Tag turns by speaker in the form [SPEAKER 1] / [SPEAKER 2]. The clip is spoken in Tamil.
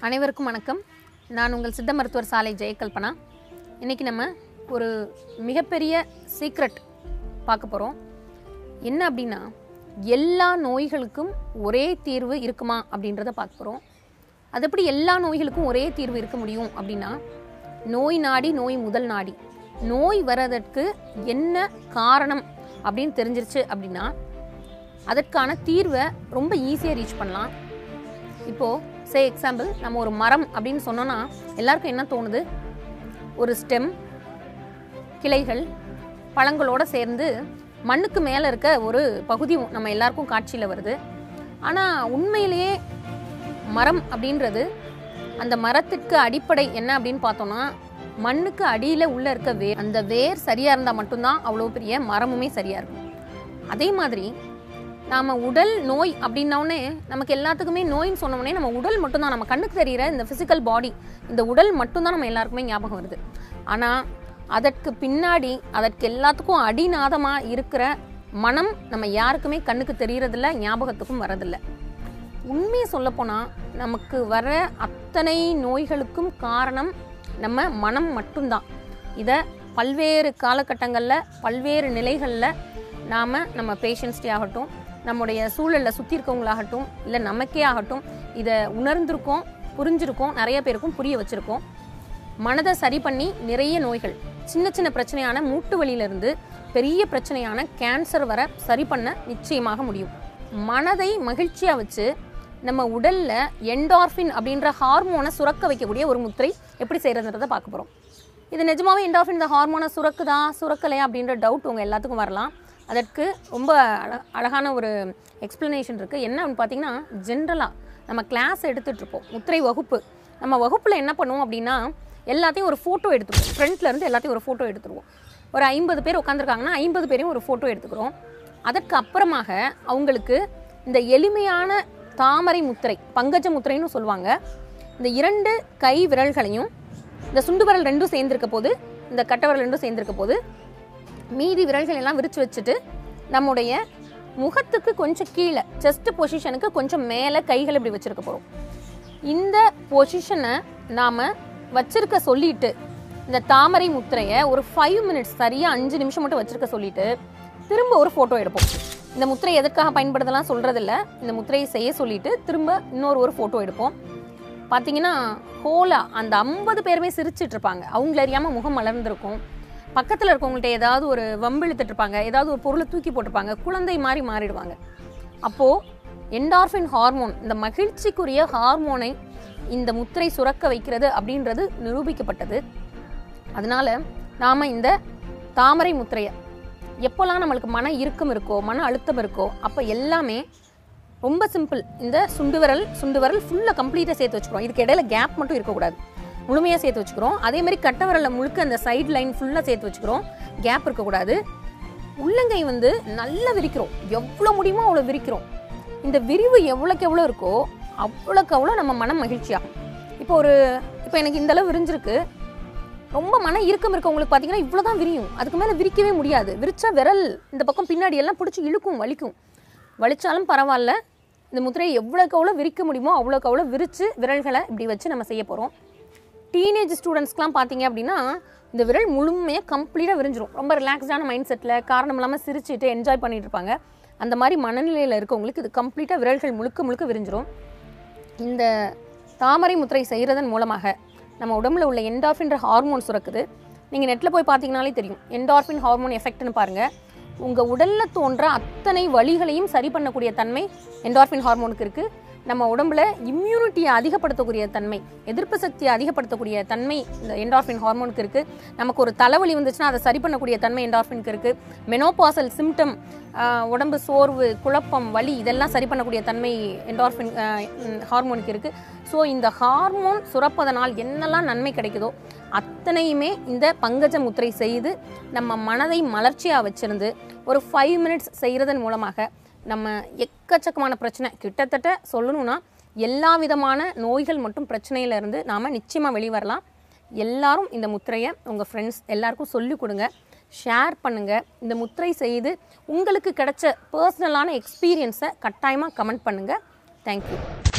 [SPEAKER 1] அனைவருக்கும் வணக்கம். நான் உங்கள் சித்த மருத்துவர் சாலை ஜெயகல்பனா. இன்றைக்கி நம்ம ஒரு மிகப்பெரிய சீக்ரெட் பார்க்க போகிறோம். என்ன அப்படின்னா, எல்லா நோய்களுக்கும் ஒரே தீர்வு இருக்குமா அப்படின்றத பார்க்க போகிறோம். அது எப்படி எல்லா நோய்களுக்கும் ஒரே தீர்வு இருக்க முடியும் அப்படின்னா, நோய் நாடி நோய் முதல் நாடி. நோய் வர்றதற்கு என்ன காரணம் அப்படின்னு தெரிஞ்சிருச்சு அப்படின்னா அதற்கான தீர்வை ரொம்ப ஈஸியாக ரீச் பண்ணலாம். இப்போது எக்ஸாம்பிள், நம்ம ஒரு மரம் அப்படின்னு சொன்னோன்னா எல்லாருக்கும் என்ன தோணுது? ஒரு ஸ்டெம், கிளைகள், பழங்களோடு சேர்ந்து மண்ணுக்கு மேலே இருக்க ஒரு பகுதி நம்ம எல்லாருக்கும் காட்சியில் வருது. ஆனால் உண்மையிலேயே மரம் அப்படின்றது, அந்த மரத்திற்கு அடிப்படை என்ன அப்படின்னு பார்த்தோன்னா, மண்ணுக்கு அடியில் உள்ளே இருக்க வேர். அந்த வேர் சரியாக இருந்தால் மட்டும்தான் அவ்வளோ பெரிய மரமுமே சரியாக இருக்கும். அதே மாதிரி நாம் உடல் நோய் அப்படின்னோடனே நமக்கு எல்லாத்துக்குமே நோயின்னு சொன்னோடனே நம்ம உடல் மட்டும்தான், நம்ம கண்ணுக்கு தெரிகிற இந்த ஃபிசிக்கல் பாடி, இந்த உடல் மட்டும்தான் நம்ம எல்லாருக்குமே ஞாபகம் வருது. ஆனால் அதற்கு பின்னாடி, அதற்கு எல்லாத்துக்கும் அடிநாதமாக இருக்கிற மனம் நம்ம யாருக்குமே கண்ணுக்கு தெரிகிறதில்ல, ஞாபகத்துக்கும் வரதில்லை. உண்மையை சொல்லப்போனால் நமக்கு வர அத்தனை நோய்களுக்கும் காரணம் நம்ம மனம் மட்டும்தான். இதை பல்வேறு காலகட்டங்களில் பல்வேறு நிலைகளில் நாம் நம்ம பேஷண்ட்ஸ்டே ஆகட்டும், நம்முடைய சூழலில் சுற்றி இருக்கவங்களாகட்டும், இல்லை நமக்கே ஆகட்டும், இதை உணர்ந்திருக்கோம், புரிஞ்சிருக்கோம், நிறைய பேருக்கும் புரிய வச்சுருக்கோம். மனதை சரி பண்ணி நிறைய நோய்கள், சின்ன சின்ன பிரச்சனையான மூட்டு வலியிலிருந்து பெரிய பிரச்சனையான கேன்சர் வர சரி பண்ண நிச்சயமாக முடியும். மனதை மகிழ்ச்சியாக வச்சு நம்ம உடலில் என்டார்ஃபின் அப்படின்ற ஹார்மோனை சுரக்க வைக்கக்கூடிய ஒரு முத்திரை எப்படி செய்கிறதுன்றதை பார்க்க போகிறோம். இது நிஜமாகவே என்டார்ஃபின் இந்த ஹார்மோனை சுரக்குதா சுரக்கலையா அப்படின்ற டவுட் உங்கள் எல்லாத்துக்கும் வரலாம். அதற்கு ரொம்ப அழகான ஒரு எக்ஸ்ப்ளனேஷன் இருக்குது. என்ன அப்படின்னு பார்த்தீங்கன்னா, ஜென்ரலாக நம்ம கிளாஸ் எடுத்துகிட்ருப்போம், முத்திரை வகுப்பு. நம்ம வகுப்பில் என்ன பண்ணுவோம் அப்படின்னா, எல்லாத்தையும் ஒரு ஃபோட்டோ எடுத்துருவோம். ஃப்ரண்ட்லேருந்து எல்லாத்தையும் ஒரு ஃபோட்டோ எடுத்துருவோம். ஒரு 50 பேர் உட்காந்துருக்காங்கன்னா 50 பேரையும் ஒரு ஃபோட்டோ எடுத்துக்கிறோம். அதற்கு அப்புறமாக அவங்களுக்கு இந்த எளிமையான தாமரை முத்திரை, பங்கஜ முத்திரைன்னு சொல்லுவாங்க, இந்த 2 கை விரல்களையும், இந்த சுண்டு விரல் 2 சேர்ந்துருக்க போது, இந்த கட்டை விரல் 2 சேர்ந்துருக்க போது, மீதி விரல்கள் எல்லாம் விரித்து வச்சுட்டு நம்முடைய முகத்துக்கு கொஞ்சம் கீழே, செஸ்ட் பொசிஷனுக்கு கொஞ்சம் மேலே கைகள் இப்படி வச்சுருக்க போகிறோம். இந்த பொசிஷனை நாம் வச்சிருக்க சொல்லிட்டு, இந்த தாமரை முத்திரையை ஒரு 5 மினிட்ஸ், சரியாக 5 நிமிஷம் மட்டும் வச்சுருக்க சொல்லிட்டு திரும்ப ஒரு ஃபோட்டோ எடுப்போம். இந்த முத்திரை எதற்காக பயன்படுத்தலாம் சொல்கிறதில்ல, இந்த முத்திரையை செய்ய சொல்லிட்டு திரும்ப ஒரு ஃபோட்டோ எடுப்போம். பார்த்தீங்கன்னா ஹோலாக அந்த 50 பேருமே சிரிச்சிட்டு இருப்பாங்க. அவங்கள அறியாமல் முகம் மலர்ந்துருக்கும். பக்கத்தில் இருக்கவங்கள்ட்ட ஏதாவது ஒரு வம்பிழுத்துட்டு இருப்பாங்க, ஏதாவது ஒரு பொருளை தூக்கி போட்டிருப்பாங்க, குழந்தை மாதிரி மாறிடுவாங்க. அப்போது என்டார்ஃபின் ஹார்மோன், இந்த மகிழ்ச்சிக்குரிய ஹார்மோனை இந்த முத்திரை சுரக்க வைக்கிறது அப்படின்றது நிரூபிக்கப்பட்டது. அதனால் நாம் இந்த தாமரை முத்திரையை எப்போல்லாம் நம்மளுக்கு மன இறுக்கம் இருக்கோ, மன அழுத்தம் இருக்கோ, அப்போ எல்லாமே ரொம்ப சிம்பிள். இந்த சுண்டு விரல் ஃபுல்லாக கம்ப்ளீட்டாக சேர்த்து வச்சுக்கிறோம். இதுக்கு இடையில கேப் மட்டும் இருக்கக்கூடாது, முழுமையாக சேர்த்து வச்சுக்கிறோம். அதே மாதிரி கட்டை விரலில் முழுக்க அந்த சைட் லைன் ஃபுல்லாக சேர்த்து வச்சுக்கிறோம், கேப் இருக்கக்கூடாது. உள்ளங்கை நல்லா விரிக்கிறோம், எவ்வளோ முடியுமோ அவ்வளோ விரிக்கிறோம். இந்த விரிவு எவ்வளோக்கு எவ்வளோ இருக்கோ அவ்வளோக்கு அவ்வளோ நம்ம மனம் மகிழ்ச்சியாகும். இப்போ எனக்கு இந்தளவு விரிஞ்சிருக்கு. ரொம்ப மன இறுக்கம் இருக்கவங்களுக்கு பார்த்தீங்கன்னா இவ்வளோ தான் விரியும், அதுக்கு மேலே விரிக்கவே முடியாது. விரிச்சா விரல் இந்த பக்கம் பின்னாடி எல்லாம் பிடிச்சி இழுக்கும், வலிச்சாலும் பரவாயில்ல. இந்த முத்திரையை எவ்வளோக்கு எவ்வளோ விரிக்க முடியுமோ அவ்வளோக்கு அவ்வளோ விரித்து விரல்களை இப்படி வச்சு நம்ம செய்ய போகிறோம். டீனேஜ் ஸ்டூடெண்ட்ஸ்க்கெலாம் பார்த்தீங்க அப்படின்னா இந்த விரல் முழுமையாக கம்ப்ளீட்டாக விரிஞ்சிரும். ரொம்ப ரிலாக்ஸ்டான மைண்ட் செட்டில், காரணம் இல்லாமல் சிரிச்சுட்டு என்ஜாய் பண்ணிட்டு இருப்பாங்க. அந்த மாதிரி மனநிலையில் இருக்கவங்களுக்கு இது கம்ப்ளீட்டாக விரல்கள் முழுக்க விரிஞ்சிரும். இந்த தாமரை முத்திரை செய்கிறதன் மூலமாக நம்ம உடம்புல உள்ள என்டார்ஃபின் ஹார்மோன் சுரக்குது. நீங்கள் நெட்டில் போய் பார்த்தீங்கனாலே தெரியும், என்டார்ஃபின் ஹார்மோன் எஃபெக்ட்னு பாருங்கள். உங்கள் உடலில் தோன்ற அத்தனை வலிகளையும் சரி பண்ணக்கூடிய தன்மை என்டார்ஃபின் ஹார்மோனுக்கு இருக்குது. நம்ம உடம்புல இம்யூனிட்டியை அதிகப்படுத்தக்கூடிய தன்மை, எதிர்ப்பு சக்தியை அதிகப்படுத்தக்கூடிய தன்மை இந்த என்டார்ஃபின் ஹார்மோனுக்கு இருக்குது. நமக்கு ஒரு தலைவலி வந்துச்சுன்னா அதை சரி பண்ணக்கூடிய தன்மை என்டார்ஃபினுக்கு இருக்குது. மெனோபாசல் சிம்டம், உடம்பு சோர்வு, குழப்பம், வலி, இதெல்லாம் சரி பண்ணக்கூடிய தன்மை என்டார்ஃபின் ஹார்மோனுக்கு இருக்குது. ஸோ இந்த ஹார்மோன் சுரப்பதனால் என்னெல்லாம் நன்மை கிடைக்குதோ அத்தனையுமே இந்த பங்கஜ முத்திரை செய்து நம்ம மனதை மலர்ச்சியாக வச்சுருந்து ஒரு 5 மினிட்ஸ் செய்கிறதன் மூலமாக நம்ம எக்கச்சக்கமான பிரச்சனை, கிட்டத்தட்ட சொல்லணும்னா எல்லா விதமான நோய்கள் மற்றும் பிரச்சனையிலேருந்து நாம் நிச்சயமாக வெளிவரலாம். எல்லாரும் இந்த முத்திரையை உங்கள் ஃப்ரெண்ட்ஸ் எல்லாருக்கும் சொல்லிக் கொடுங்க, ஷேர் பண்ணுங்கள். இந்த முத்திரை செய்து உங்களுக்கு கிடைச்ச பர்சனலான எக்ஸ்பீரியன்ஸை கட்டாயமாக கமெண்ட் பண்ணுங்கள். தேங்க்யூ.